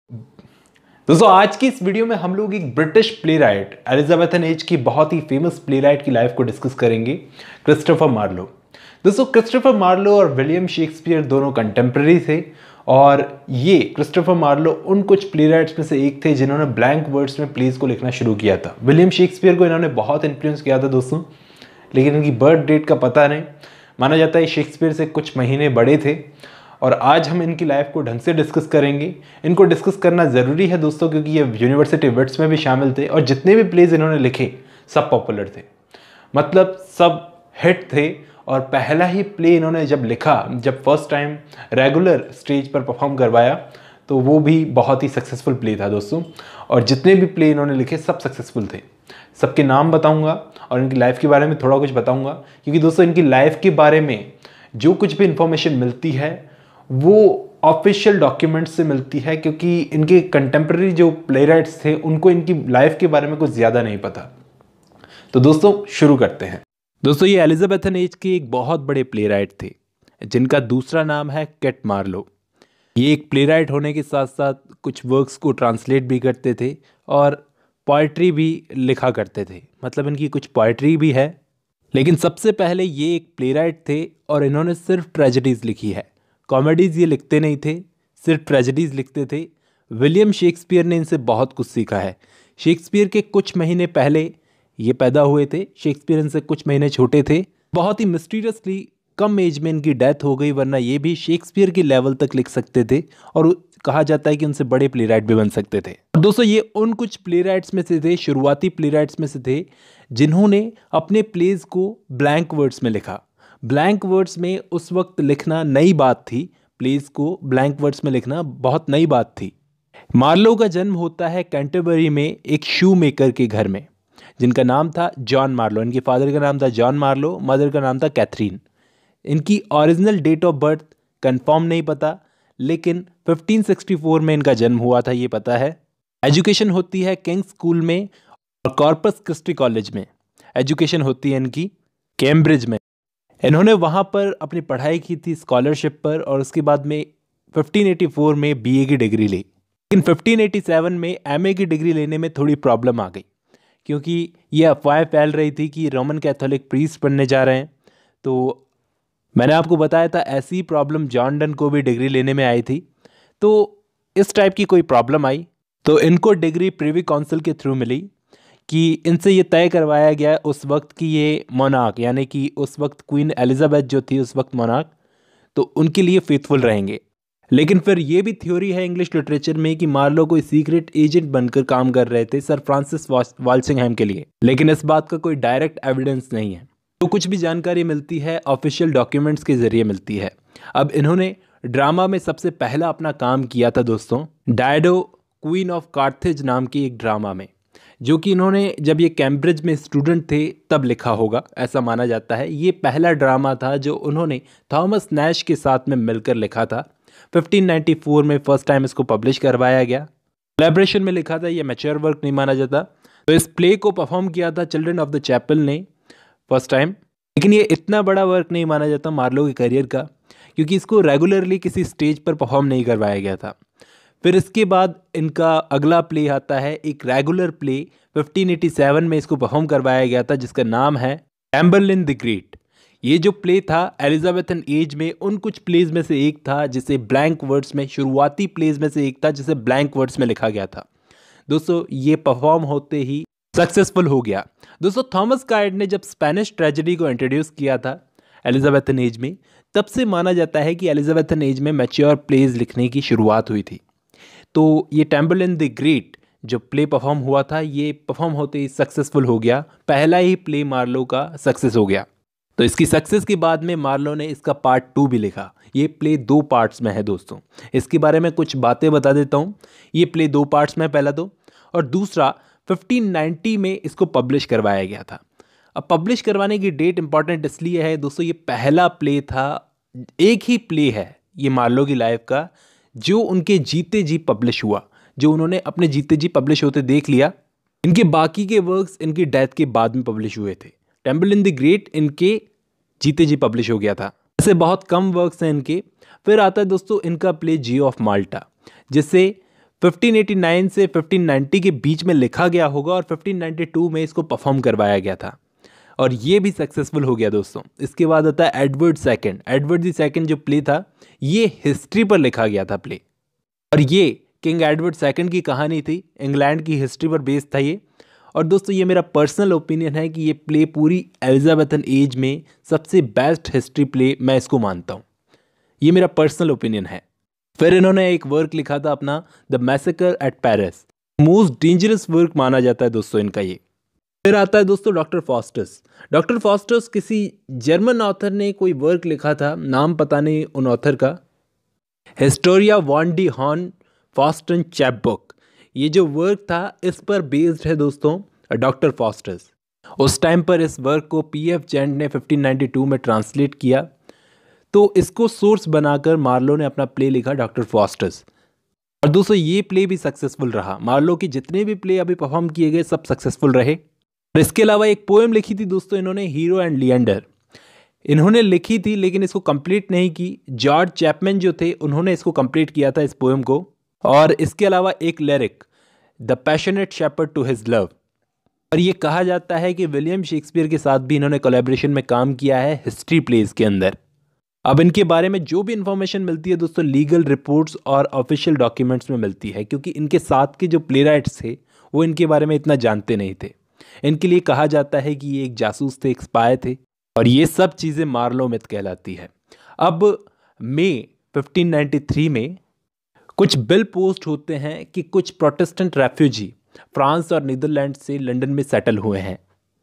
दोस्तों आज की इस वीडियो में हम लोग एक British playwright Elizabethan age की बहुत ही फेमस प्ले राइट की लाइफ को डिस्कस करेंगे, क्रिस्टोफर मार्लो। दोस्तों क्रिस्टोफर मार्लो और विलियम शेक्सपियर दोनों कंटेम्प्रेरी थे और ये क्रिस्टोफर मार्लो उन कुछ प्ले राइट्स में से एक थे जिन्होंने ब्लैंक वर्ड्स में प्लेज को लिखना शुरू किया था। विलियम शेक्सपियर को इन्होंने बहुत इन्फ्लुएंस किया था दोस्तों, लेकिन इनकी बर्थ डेट का पता नहीं। माना जाता है शेक्सपियर से कुछ महीने बड़े थे और आज हम इनकी लाइफ को ढंग से डिस्कस करेंगे। इनको डिस्कस करना ज़रूरी है दोस्तों, क्योंकि ये यूनिवर्सिटी विट्स में भी शामिल थे और जितने भी प्लेज इन्होंने लिखे सब पॉपुलर थे, मतलब सब हिट थे। और पहला ही प्ले इन्होंने जब लिखा, जब फर्स्ट टाइम रेगुलर स्टेज पर परफॉर्म करवाया, तो वो भी बहुत ही सक्सेसफुल प्ले था दोस्तों। और जितने भी प्ले इन्होंने लिखे सब सक्सेसफुल थे। सबके नाम बताऊंगा और इनकी लाइफ के बारे में थोड़ा कुछ बताऊंगा, क्योंकि दोस्तों इनकी लाइफ के बारे में जो कुछ भी इंफॉर्मेशन मिलती है वो ऑफिशियल डॉक्यूमेंट्स से मिलती है, क्योंकि इनके कंटेम्प्रेरी जो प्ले राइट्स थे उनको इनकी लाइफ के बारे में कुछ ज़्यादा नहीं पता। तो दोस्तों शुरू करते हैं। दोस्तों ये एलिजाबेथन एज के एक बहुत बड़े प्ले राइट थे जिनका दूसरा नाम है केट मार्लो। ये एक प्ले राइट होने के साथ साथ कुछ वर्क्स को ट्रांसलेट भी करते थे और पोइट्री भी लिखा करते थे, मतलब इनकी कुछ पोइट्री भी है। लेकिन सबसे पहले ये एक प्ले राइट थे और इन्होंने सिर्फ ट्रेजेडीज़ लिखी है। कॉमेडीज़ ये लिखते नहीं थे, सिर्फ ट्रेजेडीज़ लिखते थे। विलियम शेक्सपियर ने इनसे बहुत कुछ सीखा है। शेक्सपियर के कुछ महीने पहले ये पैदा हुए थे, शेक्सपियर इनसे कुछ महीने छोटे थे। बहुत ही मिस्टीरियसली कम एज में इनकी डेथ हो गई, वरना ये भी शेक्सपियर के लेवल तक लिख सकते थे और कहा जाता है कि उनसे बड़े प्ले राइट भी बन सकते थे। दोस्तों ये उन कुछ प्ले राइट्स में से थे, शुरुआती प्ले राइट्स में से थे, जिन्होंने अपने प्लेज को ब्लैंक वर्ड्स में लिखा। ब्लैंक वर्ड्स में उस वक्त लिखना नई बात थी, प्लेज को ब्लैंक वर्ड्स में लिखना बहुत नई बात थी। मार्लो का जन्म होता है कैंटरबरी में एक शू मेकर के घर में, जिनका नाम था जॉन मार्लो। इनके फादर का नाम था जॉन मार्लो, मदर का नाम था कैथरीन। इनकी original date of birth confirm नहीं पता, लेकिन 1564 में इनका जन्म हुआ था ये पता है। एजुकेशन होती है किंग्स स्कूल में और कॉर्पस क्रिस्टी कॉलेज में एजुकेशन होती है इनकी, कैम्ब्रिज में। इन्होंने वहाँ पर अपनी पढ़ाई की थी स्कॉलरशिप पर और उसके बाद में 1584 में बीए की डिग्री ली। लेकिन 1587 में एमए की डिग्री लेने में थोड़ी प्रॉब्लम आ गई, क्योंकि ये अफवाहें फैल रही थी कि रोमन कैथोलिक प्रीस्ट बनने जा रहे हैं। तो मैंने आपको बताया था ऐसी प्रॉब्लम जॉन डन को भी डिग्री लेने में आई थी। तो इस टाइप की कोई प्रॉब्लम आई तो इनको डिग्री प्रिवी काउंसिल के थ्रू मिली कि इनसे ये तय करवाया गया उस वक्त की ये मोनार्क, यानी कि उस वक्त क्वीन एलिजाबेथ जो थी उस वक्त मोनार्क, तो उनके लिए फेथफुल रहेंगे। लेकिन फिर ये भी थ्योरी है इंग्लिश लिटरेचर में कि मार्लो कोई सीक्रेट एजेंट बनकर काम कर रहे थे सर फ्रांसिस वाल्सिंघम के लिए, लेकिन इस बात का कोई डायरेक्ट एविडेंस नहीं है। तो कुछ भी जानकारी मिलती है ऑफिशियल डॉक्यूमेंट्स के जरिए मिलती है। अब इन्होंने ड्रामा में सबसे पहला अपना काम किया था दोस्तों, डायडो क्वीन ऑफ कार्थेज नाम की एक ड्रामा में, जो कि इन्होंने जब ये कैम्ब्रिज में स्टूडेंट थे तब लिखा होगा, ऐसा माना जाता है। ये पहला ड्रामा था जो उन्होंने थॉमस नैश के साथ में मिलकर लिखा था। 1594 में फर्स्ट टाइम इसको पब्लिश करवाया गया, कोलैबोरेशन में लिखा था, ये मैच्योर वर्क नहीं माना जाता। तो इस प्ले को परफॉर्म किया था चिल्ड्रन ऑफ द चैपल ने फर्स्ट टाइम, लेकिन ये इतना बड़ा वर्क नहीं माना जाता मार्लो के करियर का, क्योंकि इसको रेगुलरली किसी स्टेज पर परफॉर्म नहीं करवाया गया था। फिर इसके बाद इनका अगला प्ले आता है, एक रेगुलर प्ले 1587 में इसको परफॉर्म करवाया गया था, जिसका नाम है टैम्बरलिन द ग्रेट। ये जो प्ले था एलिजाबेथन एज में उन कुछ प्लेज में से एक था जिसे ब्लैंक वर्ड्स में, शुरुआती प्लेज में से एक था जिसे ब्लैंक वर्ड्स में लिखा गया था। दोस्तों ये परफॉर्म होते ही सक्सेसफुल हो गया। दोस्तों थॉमस कायर्ड ने जब स्पेनिश ट्रेजेडी को इंट्रोड्यूस किया था एलिजाबेथन एज में, तब से माना जाता है कि एलिजाबेथन एज में मैच्योर प्लेज लिखने की शुरुआत हुई थी। तो ये टैम्बरलिन द ग्रेट जो प्ले परफॉर्म हुआ था, ये परफॉर्म होते ही सक्सेसफुल हो गया। पहला ही प्ले मार्लो का सक्सेस हो गया। तो इसकी सक्सेस के बाद में मार्लो ने इसका पार्ट 2 भी लिखा। ये प्ले 2 पार्ट्स में है दोस्तों। इसके बारे में कुछ बातें बता देता हूँ। ये प्ले 2 पार्ट्स में पहला तो, और दूसरा 1590 में इसको पब्लिश करवाया गया था। अब पब्लिश करवाने की डेट इंपॉर्टेंट इसलिए है दोस्तों, ये पहला प्ले था, एक ही प्ले है ये मार्लो की लाइफ का जो उनके जीते जी पब्लिश हुआ, जो उन्होंने अपने जीते जी पब्लिश होते देख लिया। इनके बाकी के वर्क्स इनकी डेथ के बाद में पब्लिश हुए थे। टैम्बरलिन द ग्रेट इनके जीते जी पब्लिश हो गया था। ऐसे बहुत कम वर्क्स हैं इनके। फिर आता है दोस्तों इनका प्ले जियो ऑफ माल्टा, जिसे 1589 से 1590 के बीच में लिखा गया होगा और 1592 में इसको परफॉर्म करवाया गया था और ये भी सक्सेसफुल हो गया दोस्तों। इसके बाद आता है एडवर्ड द सेकंड जो प्ले था ये हिस्ट्री पर लिखा गया था प्ले, और ये किंग एडवर्ड सेकंड की कहानी थी, इंग्लैंड की हिस्ट्री पर बेस्ड था ये। और दोस्तों ये मेरा पर्सनल ओपिनियन है कि ये प्ले पूरी एलिजाबेथन एज में सबसे बेस्ट हिस्ट्री प्ले मैं इसको मानता हूँ, ये मेरा पर्सनल ओपिनियन है। फिर इन्होंने एक वर्क लिखा था अपना the Massacre at Paris, most dangerous work माना जाता है दोस्तों इनका ये। फिर आता है दोस्तों डॉक्टर फॉस्टर्स किसी जर्मन ऑथर ने कोई वर्क लिखा था, नाम पता नहीं उन ऑथर का, हिस्टोरिया वॉन डी हॉर्न फॉस्टन चैपबुक। ये जो वर्क था इस पर बेस्ड है दोस्तों डॉक्टर फॉस्टर्स। उस टाइम पर इस वर्क को पीएफ जेंट ने 1592 में ट्रांसलेट किया, तो इसको सोर्स बनाकर मार्लो ने अपना प्ले लिखा डॉक्टर फॉस्टर्स। और दोस्तों ये प्ले भी सक्सेसफुल रहा, मार्लो के जितने भी प्ले अभी परफॉर्म किए गए सब सक्सेसफुल रहे। और इसके अलावा एक पोएम लिखी थी दोस्तों इन्होंने, हीरो एंड लिएंडर, इन्होंने लिखी थी लेकिन इसको कंप्लीट नहीं की, जॉर्ज चैपमैन जो थे उन्होंने इसको कंप्लीट किया था इस पोएम को। और इसके अलावा एक lyric The Passionate Shepherd to His Love, और ये कहा जाता है कि विलियम शेक्सपियर के साथ भी इन्होंने कोलैबोरेशन में काम किया है हिस्ट्री प्लेज के अंदर। अब इनके बारे में जो भी इंफॉर्मेशन मिलती है दोस्तों लीगल रिपोर्ट्स और ऑफिशियल डॉक्यूमेंट्स में मिलती है, क्योंकि इनके साथ के जो प्ले राइट्स थे वो इनके बारे में इतना जानते नहीं थे। इनके लिए कहा जाता है कि ये एक जासूस थे, एक स्पाई थे, और ये सब चीज़ें मार्लो मिथ कहलाती है। अब मई 1593 में कुछ बिल पोस्ट होते हैं कि कुछ प्रोटेस्टेंट रेफ्यूजी फ्रांस और नीदरलैंड से लंदन में सेटल हुए हैं।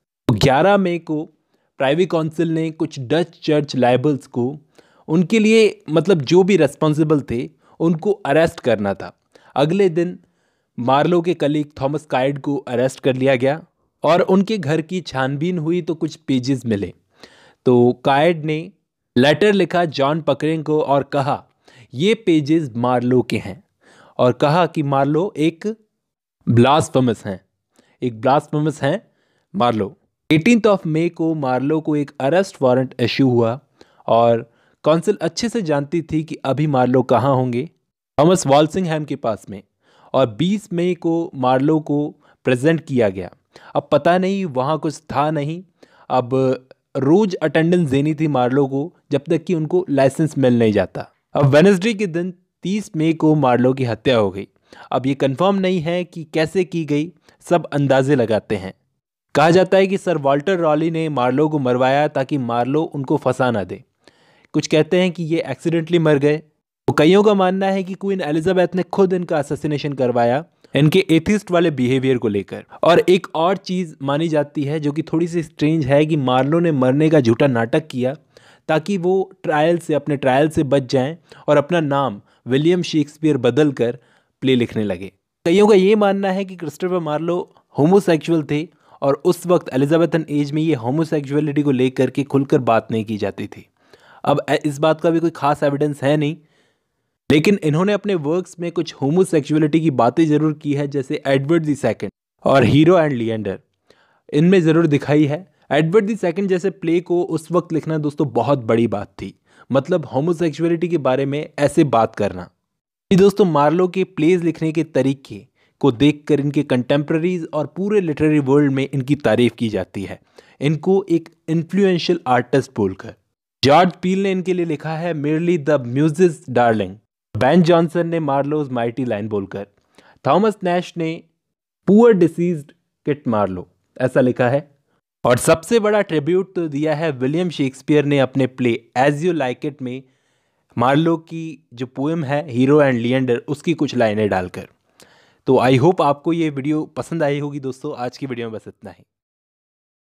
11 मई को प्राइवी काउंसिल ने कुछ डच चर्च लाइबल्स को उनके लिए मतलब जो भी रेस्पॉन्सिबल थे उनको अरेस्ट करना था। अगले दिन मार्लो के कलीग थॉमस काइड को अरेस्ट कर लिया गया और उनके घर की छानबीन हुई तो कुछ पेजेस मिले। तो काइड ने लेटर लिखा जॉन पकरिंग को और कहा ये पेजेस मार्लो के हैं, और कहा कि मार्लो एक ब्लास्फेमस हैं मार्लो। 18 मई को मार्लो को एक अरेस्ट वारंट इशू हुआ और काउंसिल अच्छे से जानती थी कि अभी मार्लो कहाँ होंगे, थॉमस वॉल्सिंगहैम के पास में। और 20 मई को मार्लो को प्रेजेंट किया गया। अब पता नहीं वहाँ कुछ था नहीं, अब रोज अटेंडेंस देनी थी मार्लो को जब तक कि उनको लाइसेंस मिल नहीं जाता। अब वेडनेसडे के दिन 30 मई को मार्लो की हत्या हो गई। अब ये कंफर्म नहीं है कि कैसे की गई, सब अंदाजे लगाते हैं। कहा जाता है कि सर वाल्टर रॉली ने मार्लो को मरवाया ताकि मार्लो उनको फंसा ना दे। कुछ कहते हैं कि ये एक्सीडेंटली मर गए। तो कईयों का मानना है कि क्वीन एलिजाबेथ ने खुद इनका असैसिनेशन करवाया इनके एथिस्ट वाले बिहेवियर को लेकर। और एक और चीज़ मानी जाती है जो कि थोड़ी सी स्ट्रेंज है कि मार्लो ने मरने का झूठा नाटक किया ताकि वो अपने ट्रायल से बच जाएं और अपना नाम विलियम शेक्सपियर बदल कर प्ले लिखने लगे। कईयों का ये मानना है कि क्रिस्टोफर मार्लो होमोसेक्सुअल थे और उस वक्त एलिजाबेथन एज में ये होमोसेक्सुअलिटी को लेकर के खुलकर बात नहीं की जाती थी। अब इस बात का भी कोई खास एविडेंस है नहीं, लेकिन इन्होंने अपने वर्क्स में कुछ होमोसेक्सुअलिटी की बातें ज़रूर की है, जैसे एडवर्ड द सेकंड और हीरो एंड लिएंडर इनमें ज़रूर दिखाई है। एडवर्ड द सेकंड जैसे प्ले को उस वक्त लिखना दोस्तों बहुत बड़ी बात थी, मतलब होमोसेक्सुअलिटी के बारे में ऐसे बात करना। दोस्तों मार्लो के प्लेज लिखने के तरीके को देखकर इनके कंटेम्प्रेरीज और पूरे लिटरेरी वर्ल्ड में इनकी तारीफ की जाती है, इनको एक इन्फ्लुएंशियल आर्टिस्ट बोलकर। जॉर्ज पील ने इनके लिए लिखा है merely the Muses darling, Ben Jonson ने मार्लोज माइटी लाइन बोलकर, थॉमस नैश ने पुअर डिसीज्ड किट मार्लो ऐसा लिखा है। और सबसे बड़ा ट्रिब्यूट तो दिया है विलियम शेक्सपियर ने अपने play As You Like It में मार्लो की जो पोएम है हीरो एंड लिएंडर उसकी कुछ लाइनें डालकर। तो आई होप आपको ये वीडियो पसंद आई होगी दोस्तों। आज की वीडियो में बस इतना ही।